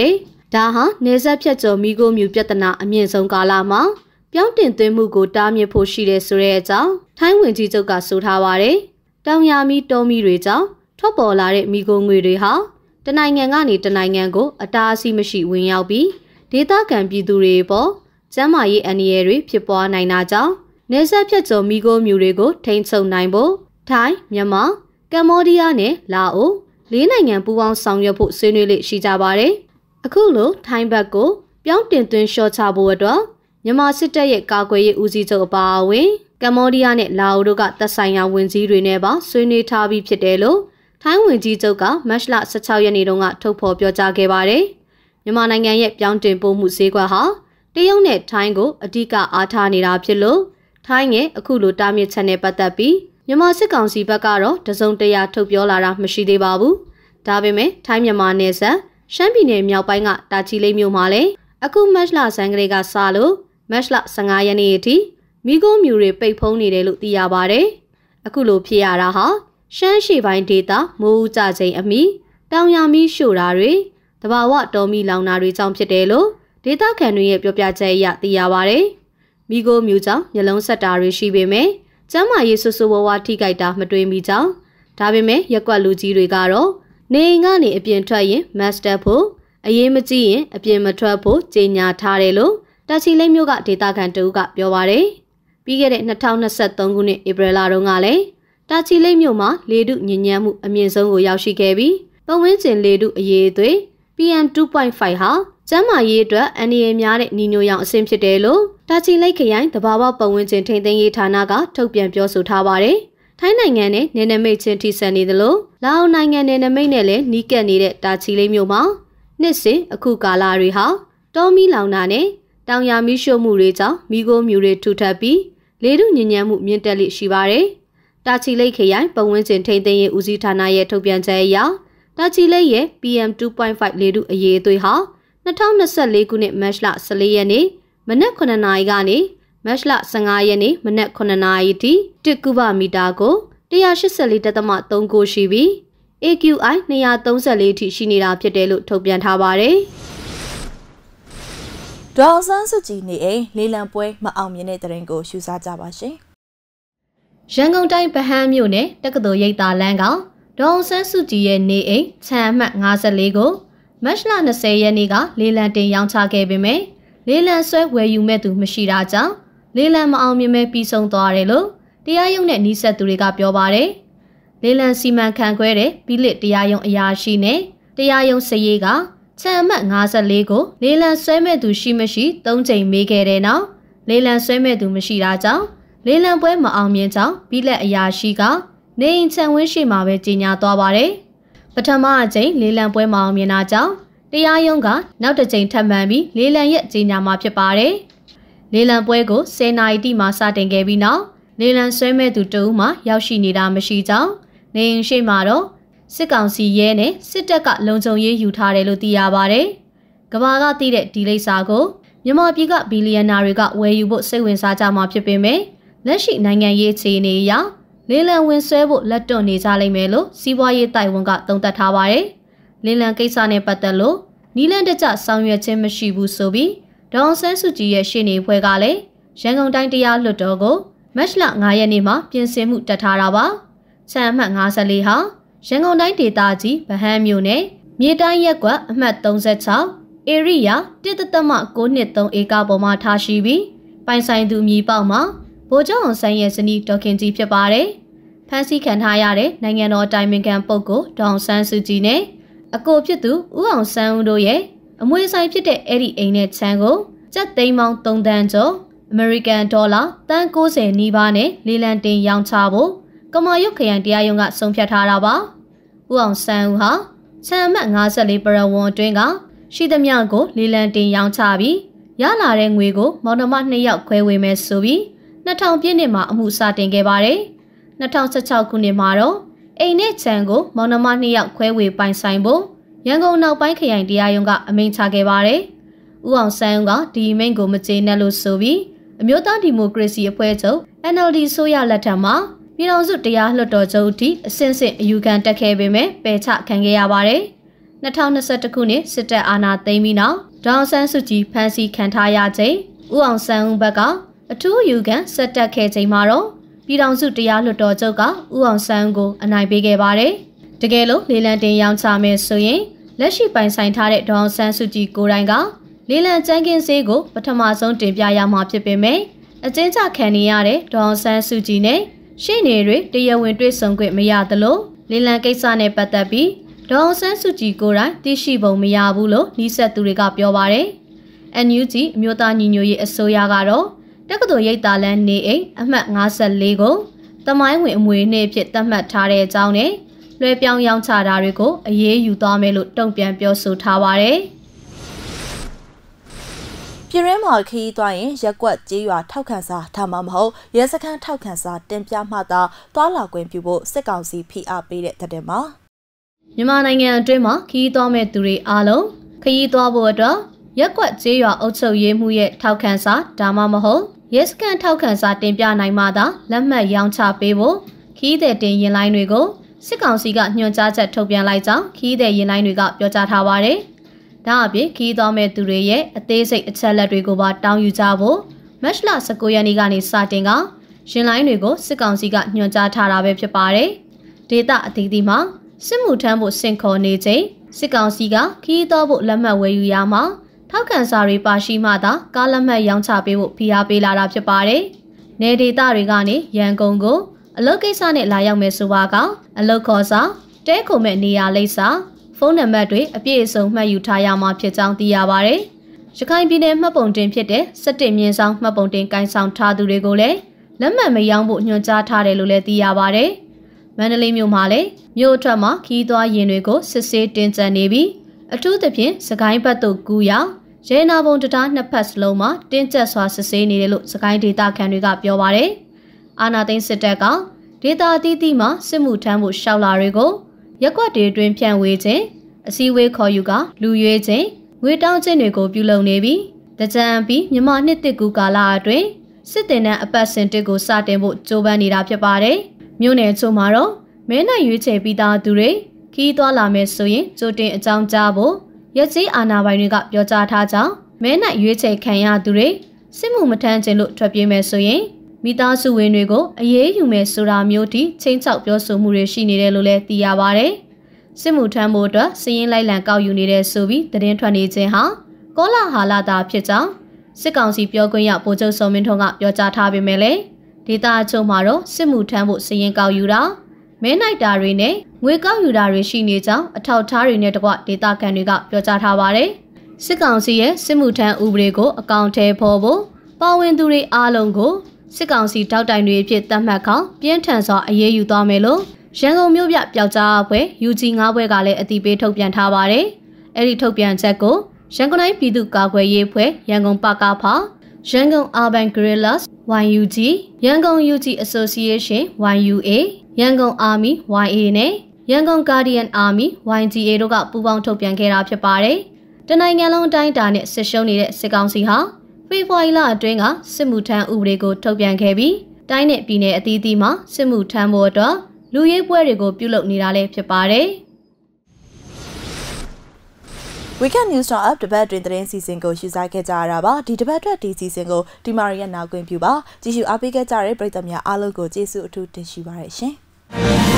ဒါဟာနေဆက်ဖြတ်ကျော်မိခိုးမြူပြဿနာအမြင့်ဆုံးကာလမှာပြောင်းတင်သွင်းမှုကိုတားမြစ်ဖို့ရှိတယ်ဆိုတဲ့အကြောင်းထိုင်းဝန်ကြီးချုပ်ကဆိုထားပါတယ်။တောင်ယာမီတောမီတွေကြောင့်ထွက်ပေါ်လာတဲ့မိခိုးငွေတွေဟာတနိုင်ငံကနေတနိုင်ငံကိုအတားအဆီးမရှိဝင်ရောက်ပြီးဒေသခံပြည်သူတွေပေါ်ကျန်းမာရေးအန္တရာယ်တွေဖြစ်ပွားနိုင်တာကြောင့်နေဆက်ဖြတ်ကျော်မိခိုးမြူတွေကိုထိန်းချုပ်နိုင်ဖို့ထိုင်း၊မြန်မာ၊ကမ္ဘောဒီးယားနဲ့လာအို၄နိုင်ငံပူးပေါင်းဆောင်ရွက်ဖို့ဆွေးနွေးလေ့ရှိကြပါတယ်။အခုလိုထိုင်းဘက်ကိုပြောင်းတင်သွင်းလျှော့ချဖို့အတွက်မြန်မာစစ်တပ်ရဲ့ကာကွယ်ရေးဦးစီးချုပ်အပါအဝင်ကမ္ဘောဒီးယားနဲ့လာအိုတို့ကသက်ဆိုင်ရာဝန်ကြီးတွေနဲ့ပါဆွေးနွေးထားပြီးဖြစ်တယ်လို့ထိုင်းဝန်ကြီးချုပ်ကမတ်လ16ရက်နေ့တုန်းကထုတ်ဖော်ပြောကြားခဲ့ပါတယ်။မြန်မာနိုင်ငံရဲ့ပြောင်းတင်ပို့မှုဈေးကွက်ဟာတရုတ်နဲ့ထိုင်းကိုအဓိကအားထားနေတာဖြစ်လို့ထိုင်းရဲ့အခုလိုတားမြစ်ချက်နဲ့ပတ်သက်ပြီးမြန်မာစစ်ကောင်စီဘက်ကတော့တစုံတရာထုတ်ပြောလာတာမရှိသေးပါဘူး။ဒါပေမဲ့ထိုင်းမြန်မာနယ်စပ်ရှမ်းပြည်နယ်မြောက်ပိုင်းကတာချီလိတ်မြို့မှာလည်းအခုမတ်လဆန်းကလေးကစလို့မတ်လ15ရက်နေ့အထိမိခိုးမြူတွေပိတ်ဖုံးနေတယ်လို့သိရပါတယ်။အခုလိုဖြစ်ရတာဟာရှမ်းရှေ့ပိုင်းဒေသမိုးဦးကြချိန်အမီတောင်ယာမီရှို့တာတွေတဘာဝတော်မီလောင်တာတွေကြောင့်ဖြစ်တယ်လို့ဒေသခံတွေရဲ့ပြောပြချက်အရသိရပါတယ်။မိခိုးမြူကြောင့်မျက်လုံးဆက်တာတွေရှိပေမဲ့ကျန်းမာရေးဆူဆူဝါးဝါထိခိုက်တာမတွေ့မိကြောင်းဒါပေမဲ့ရက်ကွက်လူကြီးတွေကတော့နေအိမ်ကနေအပြင်ထွက်ရင်မတ်စတက်ဖို့အရေးမကြီးရင်အပြင်မထွက်ဖို့ကြေညာထားတယ်လို့တာချီလိတ်မြို့ကဒေသခံတဦးကပြောပါတယ်။ပြီးခဲ့တဲ့2023ခုနှစ်ဧပြီလတုန်းကလည်းတာချီလိတ်မြို့မှာလေထုညဉ့်ညမ်းမှုအမြင့်ဆုံးကိုရောက်ရှိခဲ့ပြီးပတ်ဝန်းကျင်လေထုအရေးအသွေး PM2.5 ဟာကျန်းမာရေးအတွက်အန္တရာယ်များတဲ့နီညိုရောင်အဆင့်ဖြစ်တယ်လို့တာချီလိတ်ခရိုင်တဘာဝပတ်ဝန်းကျင်ထိန်းသိမ်းရေးဌာနကထုတ်ပြန်ပြောဆိုထားပါတယ်။ထိုင်းနိုင်ငံနဲ့နယ်နိမိတ်ချင်းထိစပ်နေသလိုလာအိုနိုင်ငံနယ်နိမိတ်နဲ့လည်းနီးကပ်နေတဲ့တာချီလိတ်မြို့မှာနှစ်စဉ်အခုကာလတွေဟာတောမီလောင်တာနဲ့တောင်ယာမီးရှို့မှုတွေကြောင့်မိခိုးမြူတွေထူထပ်ပြီးလေထုညဉ့်ညမ်းမှုမြင့်တက်လိရှိပါတယ်။တာချီလိတ်ခရိုင်ပတ်ဝန်းကျင်ထိန်းသိမ်းရေးဦးစီးဌာနရဲ့ထုတ်ပြန်ချက်အရတာချီလိတ်ရဲ့ PM2.5 လေထုအရေးအသွေးဟာ2024ခုနှစ်မတ်လ14ရက်နေ့မနက်9နာရီကနေမတ်လ15ရက်နေ့မနက်9နာရီထိ1ကုဗမီတာကို184.39ရှိပြီး AQI 234ထိရှိနေတာဖြစ်တယ်လို့ထုတ်ပြန်ထားပါတယ်။ဒေါ်ဆန်းစုကြည်နေအိမ်လေးလံပွဲမအောင်မြင်တဲ့တရင်ကိုရှုစားကြပါရှင်။ရန်ကုန်တိုင်းဗဟန်းမြို့နယ်တက္ကသိုလ်ရိပ်သာလမ်းကဒေါ်ဆန်းစုကြည်ရဲ့နေအိမ်ခြံအမှတ်54ကိုမတ်လ20ရက်နေ့ကလေးလံတင်ရောင်းချခဲ့ပေမဲ့လေးလံဆွဲဝယ်ယူမဲ့သူမရှိတာကြောင့်လေးလံမအောင်မြင်ပဲပြီးဆုံးသွားတယ်လို့တရားရုံးနဲ့နှိစက်သူတွေကပြောပါတယ်။လေးလံစီမံခန့်ခွဲတဲ့ပြည်လက်တရားရုံးအရာရှိနဲ့တရားရုံးစရေးကခြံအမှတ်54ကိုလေးလံဆွဲမဲ့သူရှိမရှိ3ကြိမ်မေးခဲ့တဲ့နောက်လေးလံဆွဲမဲ့သူမရှိတာကြောင့်လေးလံပွဲမအောင်မြင်ကြောင်းပြည်လက်အရာရှိကနေအိမ်ခြံဝင်းရှိမှာပဲကြေညာသွားပါတယ်။ပထမအကြိမ်လေးလံပွဲမအောင်မြင်တာကြောင့်တရားရုံးကနောက်တစ်ကြိမ်ထပ်မံပြီးလေးလံရဲ့ကြေညာမှာဖြစ်ပါတယ်။လေးလံပွဲကို10နာရီတိမှစတင်ခဲ့ပြီးနောက်လေးလံဆွဲမဲ့သူတဦးမှရောက်ရှိနေတာမရှိကြောင်းနေအိမ်ရှိမှာတော့စစ်ကောင်စီရဲနဲ့စစ်တပ်ကလုံခြုံရေးယူထားတယ်လို့သိရပါတယ်။ကဘာကသိတဲ့ဒီလိပ်စာကိုမြန်မာပြည်ကဘီလီယံနာတွေကဝယ်ယူဖို့စိတ်ဝင်စားကြမှာဖြစ်ပေမဲ့လက်ရှိနိုင်ငံရေးအခြေအနေအရလေးလံဝင်ဆွဲဖို့လက်တွန့်နေကြလိမ့်မယ်လို့စီးပွားရေးတိုင်ဝန်ကသုံးသပ်ထားပါတယ်။လေးလံကိစ္စနဲ့ပတ်သက်လို့နီလန်တကျဆောင်ရွက်ခြင်းမရှိဘူးဆိုပြီးဒေါ်ဆန်းစုကြည်ရဲ့ရှေ့နေဖွဲ့ကလည်းရန်ကုန်တိုင်းတရားလွှတ်တော်ကိုမတ်လ9ရက်နေ့မှာပြင်ဆင်မှုတက်ထားတာပါ။ခြံအမှတ်54ဟာရန်ကုန်တိုင်းဒေသကြီးဗဟန်းမြို့နယ်မြေတိုင်းရက်ကွက်အမှတ်36ဧရိယာ1.923ဧကပေါ်မှာထားရှိပြီးပိုင်ဆိုင်သူမြေပေါက်မှာဗိုလ်ချုပ်အောင်ဆန်းရဲ့ဇနီးဒေါ်ခင်ကြီးဖြစ်ပါတယ်။ဖမ်းဆီးခံထားရတဲ့နိုင်ငံတော်တိုင်ပင်ခံပုဂ္ဂိုလ်ဒေါအောင်ဆန်းစုကြည်နဲ့အကိုဖြစ်သူဦးအောင်ဆန်းဦးတို့ရဲ့အမွေဆိုင်ဖြစ်တဲ့အဲ့ဒီအိမ်နဲ့ခြံကိုကျပ်သိန်းပေါင်း3တန်းကျော်အမေရိကန်ဒေါ်လာတန်း90နီးပါးနဲ့လေးလံတင်ရောင်းချဖို့ကမာရွတ်ခရိုင်တရားရုံးကဆုံးဖြတ်ထားတာပါ။ဦးအောင်ဆန်းဦးဟာခြံအမှတ်54ပရဝွန်အတွင်းကရှိသမျှကိုလေးလံတင်ရောင်းချပြီးရလာတဲ့ငွေကိုမောင်နှမ2ယောက်ခွဲဝေမယ်ဆိုပြီး2000ပြည့်နှစ်မှာအမှုစတင်ခဲ့ပါတယ်။2016ခုနှစ်မှာတော့အိမ်နဲ့ခြံကိုမောင်နှမ2ယောက်ခွဲဝေပိုင်ဆိုင်ဖို့ရန်ကုန်နောက်ပိုင်းခရိုင်တရားရုံးကအမိန့်ချခဲ့ပါတယ်။ဦးအောင်ဆန်းဦးကဒီအမိန့်ကိုမကျေနပ်လို့ဆိုပြီးအမျိုးသားဒီမိုကရေစီအဖွဲ့ချုပ် NLD ဆိုရလက်ထက်မှာပြည်ထောင်စုတရားလွှတ်တော်ချုပ်အထိအဆင့်ဆင့်အယူခံတက်ခဲ့ပေမဲ့ပယ်ချခံခဲ့ရပါတယ်။ 2021ခုနှစ်စစ်တပ်အာဏာသိမ်းပြီးနောက်ဒေါအောင်ဆန်းစုကြည်ဖမ်းဆီးခံထားရချိန်ဦးအောင်ဆန်းဦးဘက်ကအထူးယူခံဆက်တက်ခဲ့ချိန်မှာတော့ပြည်ထောင်စုတရားလွှတ်တော်ချုပ်ကဦးအောင်ဆန်းဦးကိုအနိုင်ပေးခဲ့ပါတယ်။တကယ်လို့လေလံတင်ရောင်းချမယ်ဆိုရင်လက်ရှိပိုင်ဆိုင်ထားတဲ့ဒေါအောင်ဆန်းစုကြည်ကိုယ်တိုင်ကလေလံကျန်းကင်းစေးကိုပထမဆုံးတင်ပြရမှာဖြစ်ပေမဲ့အကျဉ်းချခံနေရတဲ့ဒေါအောင်ဆန်းစုကြည်နဲ့ရှေ့နေတွေတရားဝင်တွေ့ဆုံခွင့်မရသလိုလေလံကိစ္စနဲ့ပတ်သက်ပြီးဒေါအောင်ဆန်းစုကြည်ကိုယ်တိုင်သိရှိပုံမရဘူးလို့နှီးဆက်သူတွေကပြောပါတယ်။ NUG အမျိုးသားညီညွတ်ရေးအစိုးရကတော့တက္ကသိုလ်ရိပ်သာလမ်းနေအိမ်အမှတ်54ကိုသမိုင်းဝင်အမွေနှင့်ဖြစ်သတ်မှတ်ထားတဲ့အကြောင်းနဲ့လွှဲပြောင်းရောင်းချတာတွေကိုအရေးယူသွားမယ်လို့တုံ့ပြန်ပြောဆိုထားပါတယ်။ပြည်ရင်းမှာခီးသွားရင်ရက်ကွက်ကြေးရွာထောက်ခံစာဒါမှမဟုတ်ရဲစခန်းထောက်ခံစာတင်ပြမှသာသွားလာခွင့်ပြုဖို့စစ်ကောင်စီဖိအားပေးတဲ့တဲ့မှာမြန်မာနိုင်ငံအတွင်းမှာခီးသွားမဲ့သူတွေအားလုံးခီးသွားဖို့အတွက်ရက်ကွက်ကြေးရွာအုပ်ချုပ်ရေးမှုရဲ့ထောက်ခံစာဒါမှမဟုတ်ရဲစခန်းထောက်ခံစာတင်ပြနိုင်မှသာလက်မှတ်ရောင်းချပေးဖို့ခီးတဲ့တင်ရင်လိုင်းတွေကိုစစ်ကောင်စီကညွှန်ကြားချက်ထုတ်ပြန်လိုက်ကြောင်းခီးတဲ့ရင်လိုင်းတွေကပြောကြားထားပါတယ်။ဒါအပြင်ခီးသွားမဲ့သူတွေရဲ့အသေးစိတ်အချက်လက်တွေကိုပါတောင်းယူကြဖို့မတ်လ19ရက်နေ့ကနေစတင်ကရင်လိုင်းတွေကိုစစ်ကောင်စီကညွှန်ကြားထားတာပဲဖြစ်ပါတယ်။ဒေတာအသီးသီးမှာစစ်မှုထမ်းဖို့စင်ခေါ်နေချိန်စစ်ကောင်စီကခီးသွားဖို့လက်မှတ်ဝယ်ယူရမှာထောက်ခံစာတွေပါရှိမှသာကားလက်မှတ်ရောင်းချပေးဖို့ဖိအားပေးလာတာဖြစ်ပါတယ်။နယ်ဒေသတွေကနေရန်ကုန်ကိုအလုပ်ကိစ္စနဲ့လာရောက်မယ်ဆိုပါကအလုပ်ခေါ်စာတဲခုံမဲ့နေရာလိပ်စာဖုန်းနံပါတ်တွေအပြည့်အစုံမှတ်ယူထားရမှာဖြစ်ကြောင်းသိရပါတယ်။ရခိုင်ပြည်နယ်မှတ်ပုံတင်ဖြစ်တဲ့17မြင်းဆောင်မှတ်ပုံတင်ကိုင်ဆောင်ထားသူတွေကိုလည်းလက်မှတ်မရောင်းဖို့ညွှန်ကြားထားတယ်လို့လည်းသိရပါတယ်။မန္တလေးမြို့မှာလည်းမြို့အထွက်မှာခီးသွားရင်တွေကိုစစ်ဆေးတင်ကြံနေပြီးအထူးသဖြင့်စကိုင်းဘက်သို့ကူးရောက်ရဲနာဘုံတရားနှစ်ဖက်စလုံးမှာတင်းကျပ်စွာစစ်ဆေးနေတယ်လို့စကိုင်းဒေသခံတွေကပြောပါတယ်။အာနာသိန်းစစ်တပ်ကဒေသအသီးသီးမှာစစ်မှုထမ်းဖို့ရှောက်လာတွေကိုရက်ကွက်တွေတွင်ဖြန့်ဝေခြင်းအစည်းအဝေးခေါ်ယူကလူရွေးခြင်းငွေတောင်းခြင်းတွေကိုပြုလုပ်နေပြီးတကြံပြီးမြန်မာနှစ်တစ်ကူကာလအတွင်းစစ်တင်တဲ့အပတ်စဉ်တစ်ကိုစတင်ဖို့ကြိုးပမ်းနေတာဖြစ်ပါတယ်။မြို့နယ်ချို့မှာတော့မဲနိုင်ရွေးချယ်ပြီးသားသူတွေခီးသွားလာမယ်ဆိုရင်ကြိုတင်အကြောင်းကြားဖို့ရက်ကြီးအာဏာပိုင်တွေကပြောကြားထားကြောင်းမဲနိုင်ရွေးချယ်ခံရသူတွေစစ်မှုမထမ်းခြင်းလို့ထွက်ပြေးမယ်ဆိုရင်မိသားစုဝင်တွေကိုအရေးယူမယ်ဆိုတာမျိုးထိချင်းချောက်ပြောဆိုမှုတွေရှိနေတယ်လို့လည်းသိရပါဗျ။စစ်မှုထမ်းဖို့အတွက်စီးရင်လိုက်လံကောက်ယူနေတဲ့ဆိုပြီးသတင်းထွက်နေခြင်းဟာကောလာဟာလာတာဖြစ်ကြောင်းစစ်ကောင်စီပြောခွင့်ရဗိုလ်ချုပ်စောမင်းထွန်းကပြောကြားထားပေမဲ့လည်းဒေသအချို့မှာတော့စစ်မှုထမ်းဖို့စီးရင်ကောက်ယူတာမဲနိုင်တာတွေနဲ့ငွေကောက်ယူတာတွေရှိနေကြောင်းအထောက်အထားတွေနဲ့တကွဒေသခံတွေကပြောကြားထားပါတယ်။စစ်ကောင်စီရဲ့စစ်မှုထမ်းဥပဒေကိုအကောင့်ထဲပေါ်ဖို့ပါဝင်သူတွေအားလုံးကိုစစ်ကောင်စီတောက်တိုင်တွေအဖြစ်သတ်မှတ်ခေါပြင်းထန်စွာအရေးယူသွားမယ်လို့ရန်ကုန်မြို့ပြပျောက်ကြားအဖွဲ့ UG 9ဘွဲကလည်းအတည်ပြုထုတ်ပြန်ထားပါတယ်။အဲ့ဒီထုတ်ပြန်ချက်ကိုရန်ကုန်တိုင်းပြည်သူ့ကာကွယ်ရေးအဖွဲ့ရန်ကုန်ပကဖရန်ကုန် Urban Guerrillas YUG ရန်ကုန် UG Association YUA ရန်ကုန် Army YA နဲ့ရန်ကုန် Guardian Army YGA တို့ကပူးပေါင်းထုတ်ပြန်ခဲ့တာဖြစ်ပါတယ်။တနိုင်ငံလုံးအတိုင်းအတာနဲ့စစ်ရှုံးနေတဲ့စစ်ကောင်စီဟာဖေဖော်ဝါရီလအတွင်းကစစ်မှုထမ်းဥပဒေကိုထုတ်ပြန်ခဲ့ပြီးတိုင်းနဲ့ပြည်နယ်အသီးသီးမှာစစ်မှုထမ်းဖို့အတွက်လူရေးပွဲတွေကိုပြုလုပ်နေတာလည်းဖြစ်ပါတယ်။ Weekend News Up တပတ်တွင်သတင်းစီစဉ်ကိုရှုစားခဲ့ကြရတာပါဒီတပတ်အတွက်ဒီစီစဉ်ကိုဒီမာရီရဲ့နာခွင့်ပြုပါကြည့်ရှုအားပေးခဲ့ကြတဲ့ပရိသတ်များအားလုံးကိုကျေးဇူးအထူးတင်ရှိပါရရှင်။